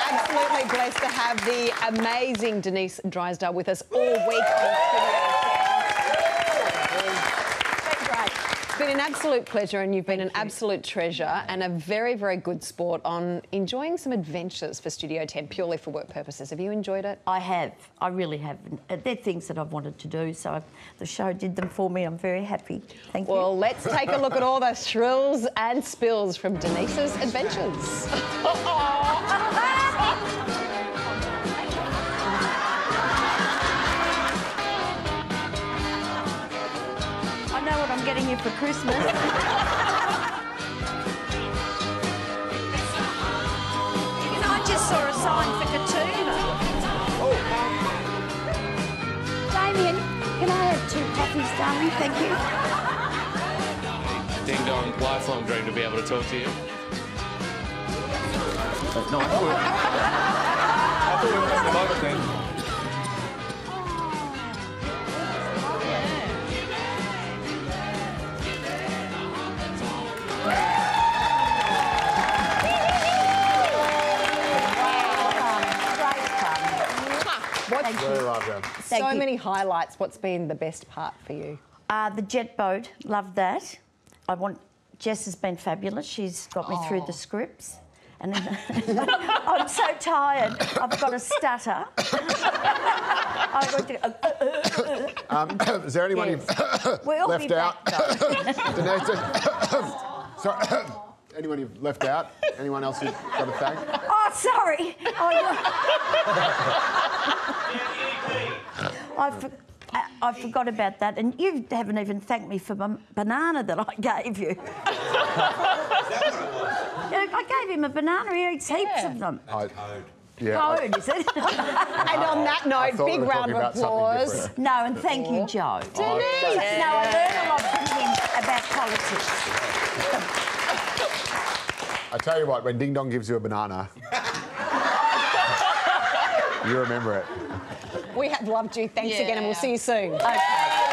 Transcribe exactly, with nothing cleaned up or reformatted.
absolutely blessed to have the amazing Denise Drysdale with us all week on Studio It's been an absolute pleasure, and you've been Thank an you. absolute treasure and a very, very good sport on enjoying some adventures for Studio ten, purely for work purposes. Have you enjoyed it? I have. I really have. They're things that I've wanted to do, so I've, the show did them for me. I'm very happy. Thank well, you. Well, let's take a look at all the thrills and spills from Denise's adventures. I know what I'm getting you for Christmas. Even I just saw a sign for Katoona. Oh. Damien, can I have two coffees, darling? Thank you. Ding dong, lifelong dream to be able to talk to you. No, I thought we were, I thought we were having a moment then. What's Very well done. so many highlights. What's been the best part for you? Uh, the jet boat, loved that. I want. Jess has been fabulous. She's got me oh. through the scripts. And I'm so tired. I've got a stutter. I've got to, uh, uh, uh. Um, is there anyone yes. you've we'll left out? Denise, sorry. Anyone you've left out? Anyone else you've got to thank? Oh, sorry. Oh, I, for, I forgot about that, and you haven't even thanked me for my banana that I gave you. I gave him a banana. He eats heaps yeah. of them. I, yeah, Code, is it? And on that note, big we round of applause. No, and thank you, Joe. Denise. Oh, yeah. No, I learned a lot from him about politics. I tell you what, when Ding Dong gives you a banana, you remember it. We have loved you. Thanks yeah. again, and we'll see you soon. Okay.